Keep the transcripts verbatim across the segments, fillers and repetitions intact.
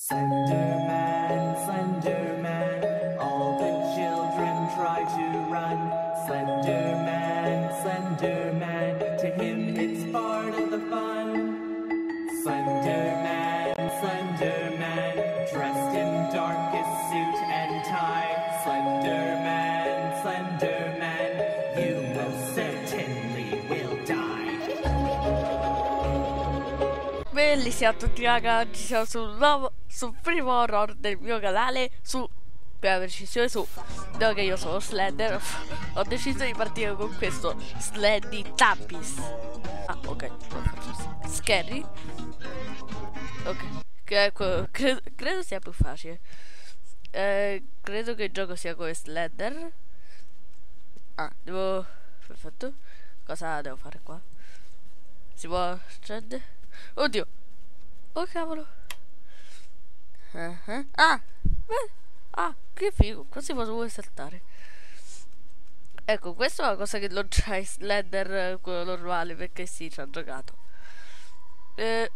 Slenderman, Slenderman, all the children try to run. Slenderman, Slenderman, to him it's part of the fun. Slenderman, Slenderman, dressed in darkest suit and tie. Slenderman, Slenderman, you most certainly will die. Bellissimi a tutti raga, oggi siamo sul nuovo, sul primo horror del mio canale, su, per la precisione su, dato che io sono Slender, ho deciso di partire con questo Slendytabbies. Ah, ok, lo faccio scary. Ok, che, credo, credo sia più facile. Eh, credo che il gioco sia come Slender. Ah, devo... perfetto. Cosa devo fare qua? Si può scendere? Oddio. Oh cavolo. uh -huh. Ah beh. Ah, che figo. Qua si può pure saltare. Ecco, questa è una cosa che non c'è Slender, quello normale, perché sì, ci ho giocato. eh,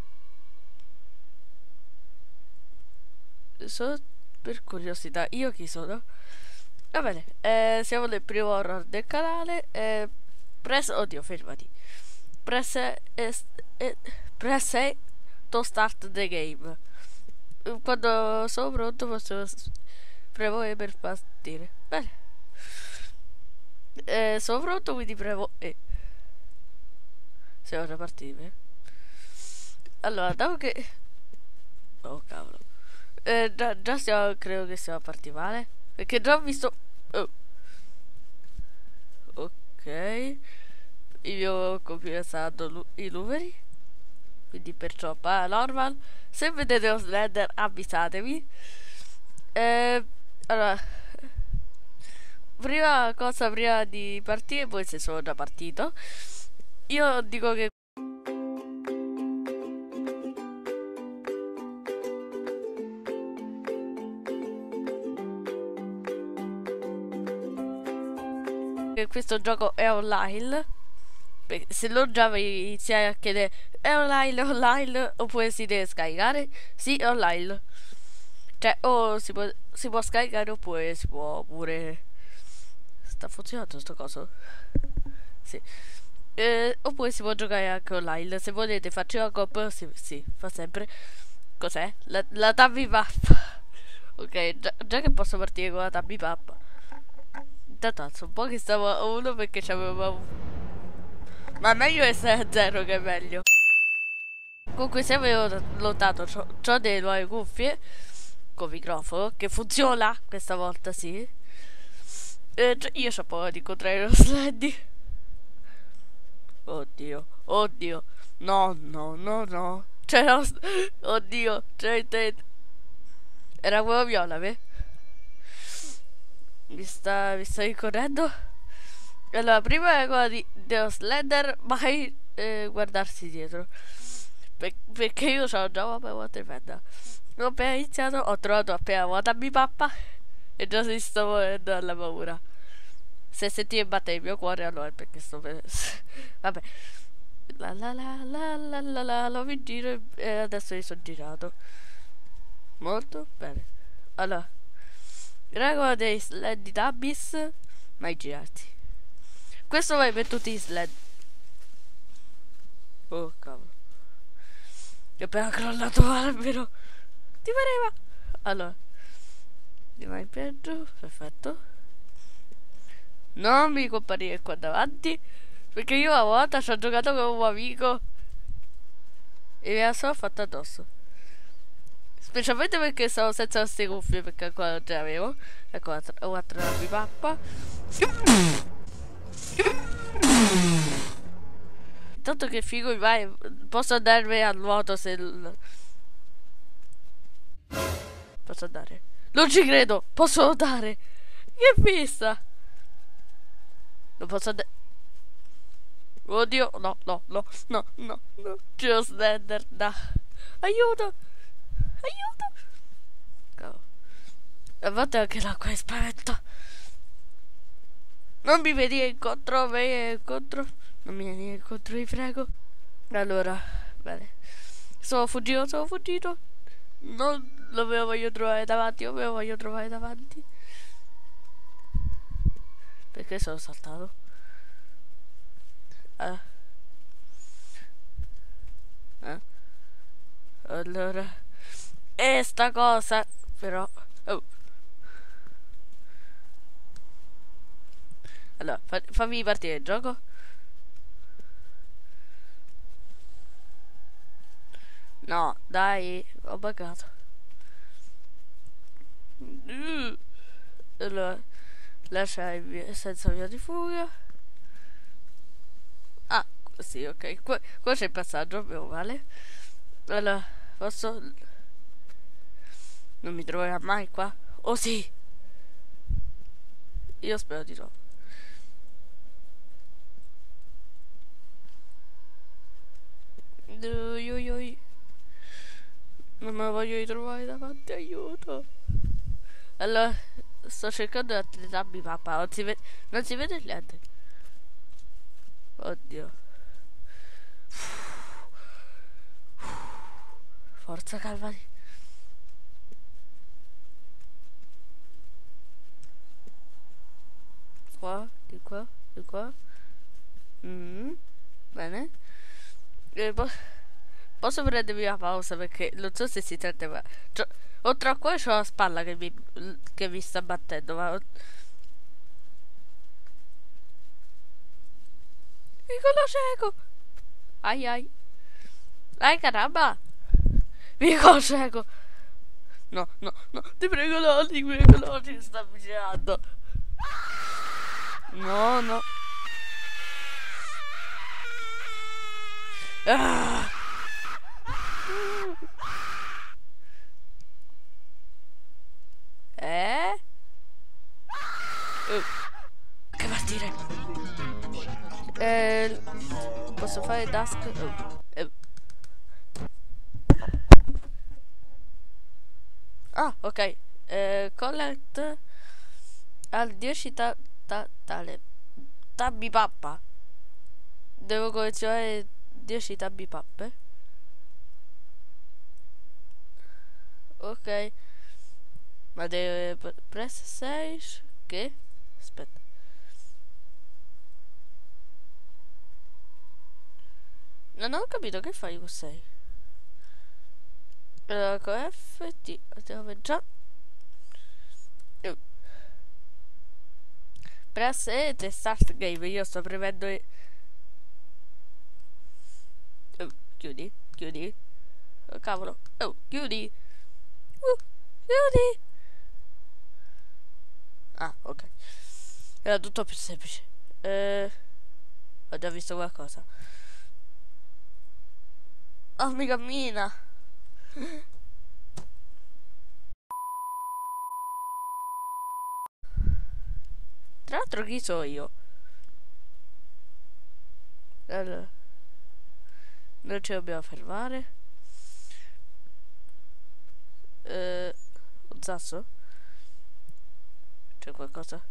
Solo per curiosità, io chi sono? Va bene, eh, siamo nel primo horror del canale. eh, Press, oddio, fermati. Press est, eh, press A to start the game. Quando sono pronto posso premo E per partire. Bene, eh, sono pronto, quindi premo E. Siamo già partiti. Allora, dato che... oh cavolo, eh, già, già stiamo, credo che siamo partiti male, perché già ho visto... oh. Ok, il mio computer sta dando i numeri, quindi perciò paranormal. Se vedete lo Slender avvisatemi. eh, Allora, prima cosa, prima di partire, poi se sono già partito, io dico che che questo gioco è online. Se non già vi iniziare a chiedere è online, online, oppure si deve scaricare? Sì, è online. Cioè, o si può, si può scaricare, oppure si può pure... sta funzionando sto coso? Sì. Eh, oppure si può giocare anche online. Se volete faccio la cop, sì, sì, fa sempre. Cos'è? La, la tabby pap. Ok, già, già che posso partire con la tabby pap. Intanto alzo un po' che stavo a uno perché c'avevo... ma meglio essere a zero che è meglio. Comunque, se avevo notato, ho delle nuove cuffie con microfono che funziona questa volta, sì. Eh, io c'ho paura di incontrare lo Slendy. Oddio, oddio, no, no, no, no. C'era lo... oddio, c'era... era quello viola, beh. Mi sta, mi sta ricorrendo. Allora, prima è quella di dello Slender, mai eh, guardarsi dietro, per, perché io c'ho già una paura tremenda. Ho appena iniziato, ho trovato appena una tabby pappa e già si sta morendo dalla paura. Se sentite battere il mio cuore, allora è perché sto per... vabbè, la la la la la la la lo mi giro e adesso mi sono girato molto bene. Allora, regola dei Slendytabbies: mai girarti. Questo vai per tutti i sled. Oh cavolo, che appena crollato l'albero. Ti pareva? Allora, di vai in peggio, perfetto. Non mi comparire qua davanti, perché io una volta ci ho giocato con un amico e me la sono fatta addosso. Specialmente perché stavo senza queste cuffie, perché ancora non ce l'avevo. Ecco, un'altra pappa. Intanto che figo, vai, posso andare al nuoto se... l... posso andare? Non ci credo, posso nuotare! Che fissa! Non posso andare... oddio, no, no, no, no, no, no. C'è lo Slender, da. Aiuto! Aiuto! Cavolo. A volte anche l'acqua è spaventa. Non mi venire incontro, me incontro. Non mi venire incontro, vi prego. Allora, bene. Sono fuggito, sono fuggito. Non lo me lo voglio trovare davanti, io me lo voglio trovare davanti. Perché sono saltato? Eh. Eh. Allora. E sta cosa. Però. Oh. Allora, fa fammi partire il gioco. No, dai, ho buggato. Allora, lascia il via, senza via di fuga. Ah, sì, ok. Qua, qua c'è il passaggio, meno male. Allora, posso... Non mi troverà mai qua? Oh sì! Io spero di no. Ui, ui, ui. Non me lo voglio ritrovare davanti, aiuto. Allora, sto cercando di attrezarmi papà, non si, non si vede niente. Oddio. Forza, calmati. Qua, di qua, di qua. Mm, bene. E po posso prendermi una pausa perché non so se si tratta, ma cioè, oltre a qua c'ho la spalla che mi, che mi sta battendo, ma piccolo cieco. Ai ai. Ai caramba. Piccolo cieco. No, no, no, ti prego, no, ti prego, no, ti sta avvicinando. No, no. Ah. Eh? Uh. Che partire? Eh, posso fare task? Oh. Eh. Ah, ok. Eh, collect al dieci ta, ta, tale tabbi pappa. Devo collezionare dieci tabbi pappe. Ok. Ma deve press sei. Che? Aspetta. Non ho capito che fai con sei. Allora, con F T dove già. Uh. Press E e start game. Io sto premendo e... uh, chiudi, chiudi. Oh, cavolo. Oh, chiudi. Uh, chiudi. Ah, ok. Era tutto più semplice. Eh, ho già visto qualcosa. Oh, mi cammina. Tra l'altro chi so io? Allora, non ci dobbiamo fermare. Eh, un sasso? C'è qualcosa?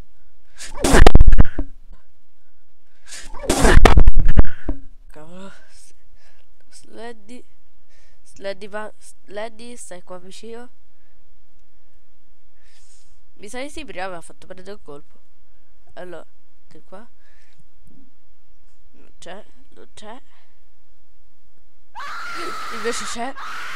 Cavolo. Sleddy. Sleddy va. Sleddy, stai qua vicino. Mi sa di sì, prima mi ha fatto prendere un colpo. Allora, di qua. Non c'è, non c'è. Invece c'è.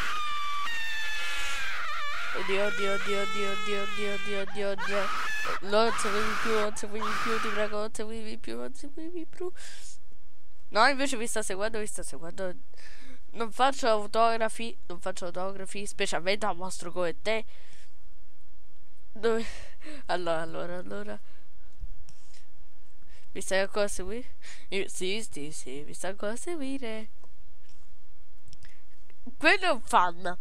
Oddio, oddio, oddio, oddio, oddio, oddio, oddio, oddio, oddio. Non seguimi più, non seguimi più, ti prego, non seguimi più, non seguimi più. No, invece mi sta seguendo, mi sta seguendo. Non faccio autografi, non faccio autografi, specialmente a un mostro come te. Dove? Allora, allora, allora. Mi stai ancora a seguire? Io, sì, sì, sì, mi stai ancora a seguire. Quello è un fan.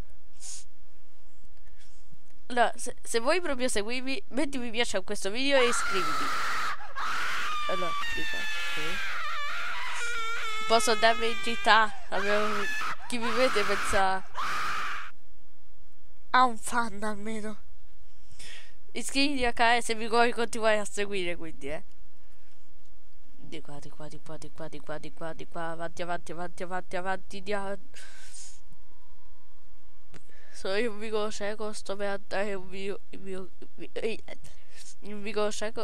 Allora, se, se vuoi proprio seguirmi, metti mi piace a questo video e iscriviti. Allora, dico, sì. Posso darmi in città. Avevo... Chi mi vede pensa ha un fan almeno. Iscriviti a canale se mi vuoi continuare a seguire, quindi eh. Di qua, di qua, di qua, di qua, di qua, di qua, di qua, avanti, avanti, avanti, avanti, avanti, di sono io un vicolo cieco, sto per andare un mio, il mio, il vicolo cieco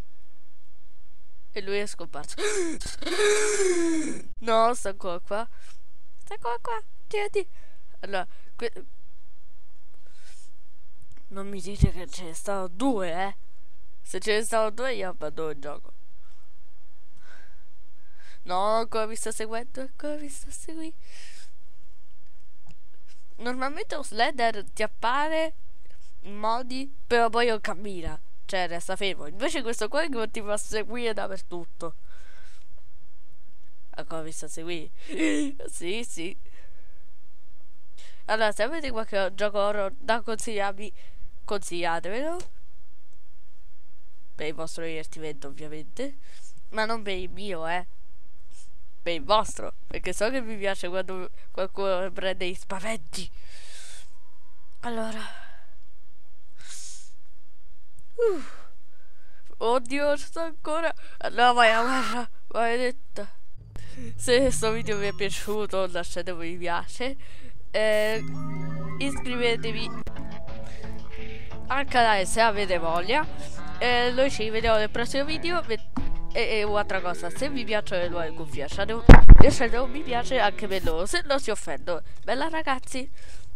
e lui è scomparso. No, sta ancora qua, sta ancora qua, tirati. Allora, non mi dite che ce ne stanno due, eh? Se ce ne stanno due io abbandono il gioco. No, ancora mi sta seguendo, ancora mi sta seguendo. Normalmente un Slender ti appare in modi, però poi non cammina, cioè resta fermo. Invece questo qua ti fa seguire dappertutto. Ancora mi sta a seguire. Sì, sì. Allora, se avete qualche gioco horror da consigliarmi, consigliatevelo. Per il vostro divertimento, ovviamente. Ma non per il mio, eh. Per il vostro, perché so che vi piace quando qualcuno prende i spaventi. Allora, uh. Oddio, sto ancora. No, vai a guerra, maledetta. Se questo video vi è piaciuto, lasciate un mi piace, eh, iscrivetevi al canale se avete voglia. eh, Noi ci vediamo nel prossimo video. E, e un'altra cosa, se vi piacciono le nuove cuffie, lasciate un, lasciate un mi piace anche per loro, se non si offendono. Bella ragazzi.